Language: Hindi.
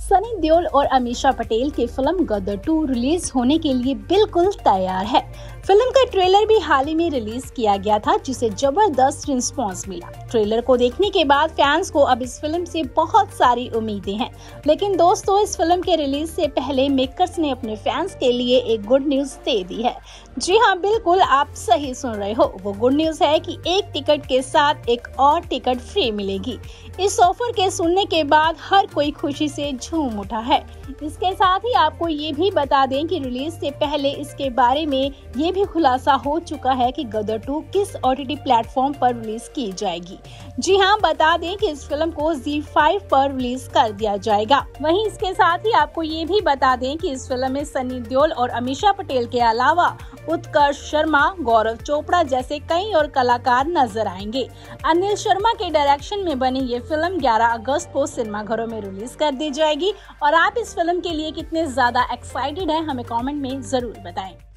सनी देओल और अमीषा पटेल की फिल्म गदर 2 रिलीज होने के लिए बिल्कुल तैयार है। फिल्म का ट्रेलर भी हाल ही में रिलीज किया गया था, जिसे जबरदस्त रिस्पांस मिला। ट्रेलर को देखने के बाद फैंस को अब इस फिल्म से बहुत सारी उम्मीदें हैं। लेकिन दोस्तों, इस फिल्म के रिलीज से पहले मेकर्स ने अपने फैंस के लिए एक गुड न्यूज दे दी है। जी हाँ, बिल्कुल आप सही सुन रहे हो। वो गुड न्यूज है कि एक टिकट के साथ एक और टिकट फ्री मिलेगी। इस ऑफर के सुनने के बाद हर कोई खुशी से झूम उठा है। इसके साथ ही आपको ये भी बता दें कि रिलीज से पहले इसके बारे में ये भी खुलासा हो चुका है कि गदर 2 किस OTT प्लेटफॉर्म पर रिलीज की जाएगी। जी हाँ, बता दें कि इस फिल्म को ZEE5 पर रिलीज कर दिया जाएगा। वहीं इसके साथ ही आपको ये भी बता दें कि इस फिल्म में सनी देओल और अमीषा पटेल के अलावा उत्कर्ष शर्मा, गौरव चोपड़ा जैसे कई और कलाकार नजर आएंगे। अनिल शर्मा के डायरेक्शन में बनी ये फिल्म 11 अगस्त को सिनेमाघरों में रिलीज कर दी जाएगी। और आप इस फिल्म के लिए कितने ज्यादा एक्साइटेड हैं, हमें कमेंट में जरूर बताएं।